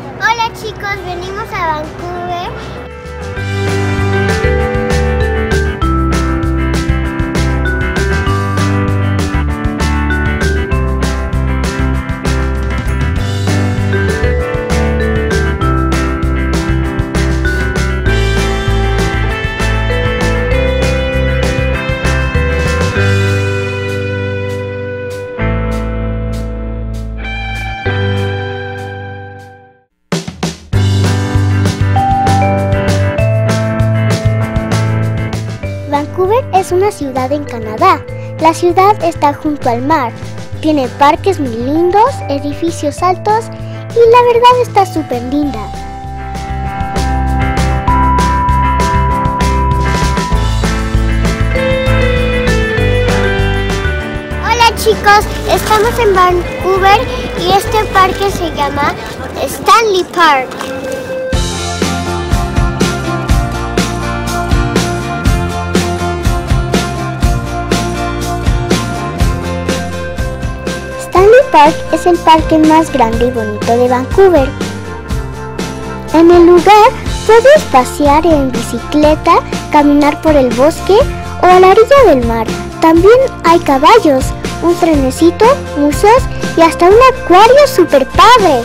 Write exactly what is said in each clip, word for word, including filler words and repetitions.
Hola chicos, venimos a Vancouver. Vancouver es una ciudad en Canadá. La ciudad está junto al mar. Tiene parques muy lindos, edificios altos y la verdad está súper linda. Hola chicos, estamos en Vancouver y este parque se llama Stanley Park. Stanley Park es el parque más grande y bonito de Vancouver. En el lugar puedes pasear en bicicleta, caminar por el bosque o a la orilla del mar. También hay caballos, un trenecito, museos y hasta un acuario super padre.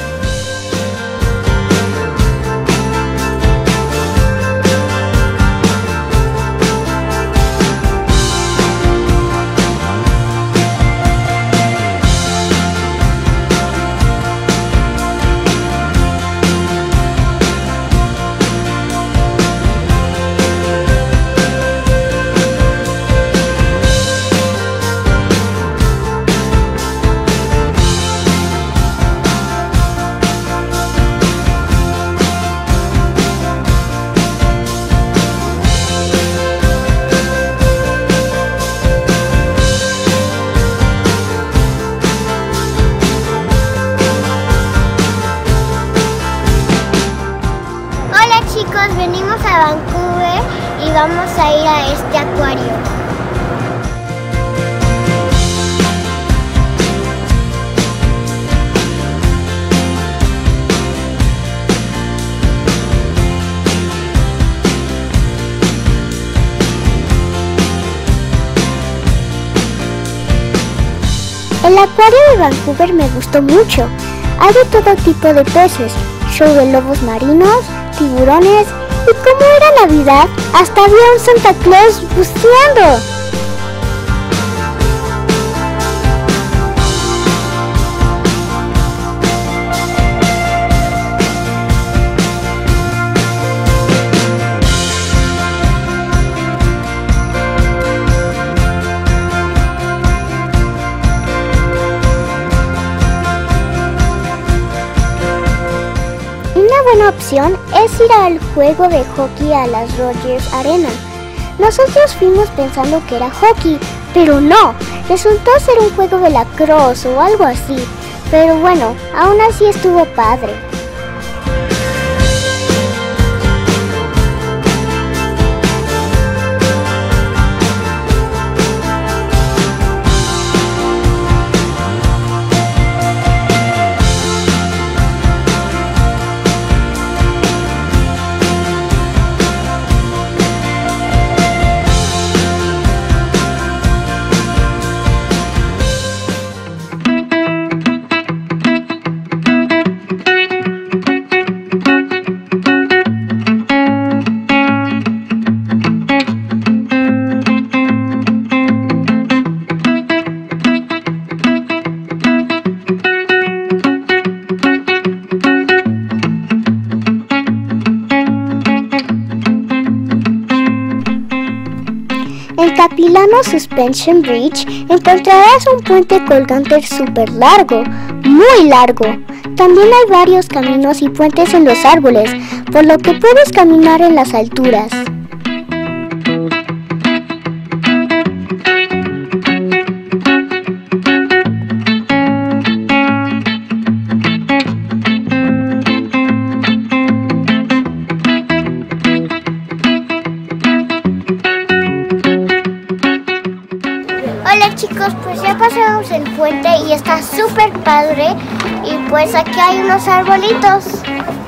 Chicos, venimos a Vancouver y vamos a ir a este acuario. El acuario de Vancouver me gustó mucho. Hay de todo tipo de peces, show de lobos marinos, tiburones y como era Navidad, hasta había un Santa Claus buceando. Una buena opción es ir al juego de hockey a las Rogers Arena. Nosotros fuimos pensando que era hockey, pero no, resultó ser un juego de lacrosse o algo así. Pero bueno, aún así estuvo padre. En Capilano Suspension Bridge encontrarás un puente colgante súper largo, muy largo. También hay varios caminos y puentes en los árboles, por lo que puedes caminar en las alturas. Hola chicos, pues ya pasamos el puente y está súper padre y pues aquí hay unos arbolitos.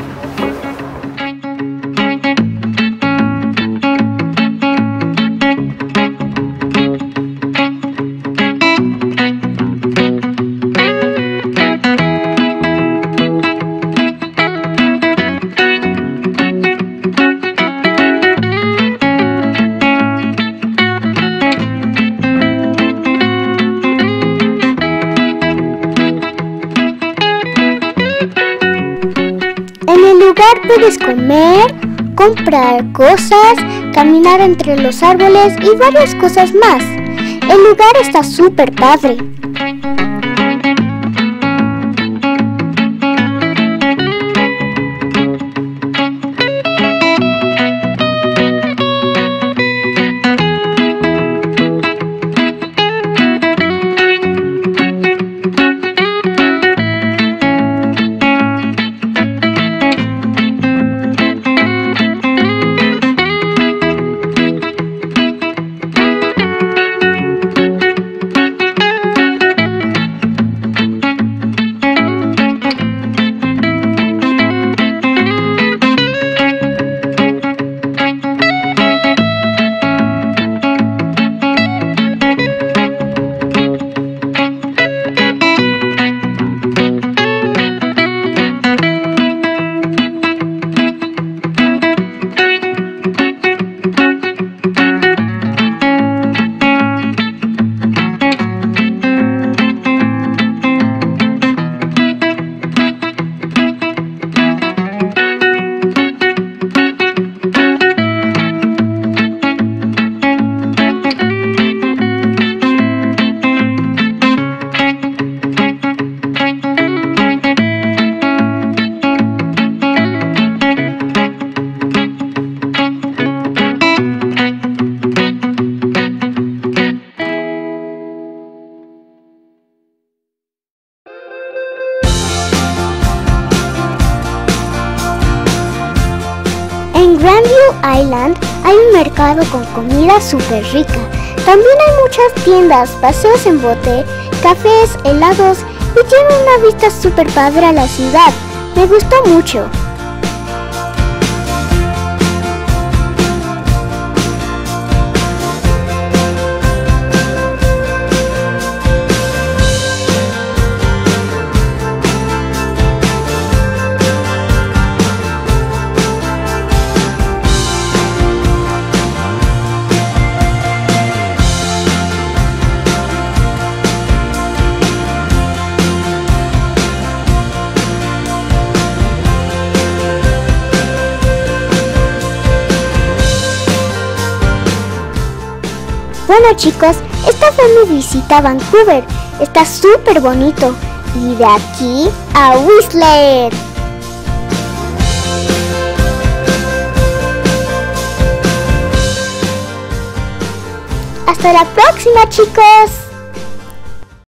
lugar puedes comer, comprar cosas, caminar entre los árboles y varias cosas más. El lugar está súper padre. En Grandview Island hay un mercado con comida súper rica. También hay muchas tiendas, paseos en bote, cafés, helados y tiene una vista súper padre a la ciudad. Me gustó mucho. Bueno chicos, esta fue mi visita a Vancouver. Está súper bonito. Y de aquí a Whistler. Hasta la próxima chicos.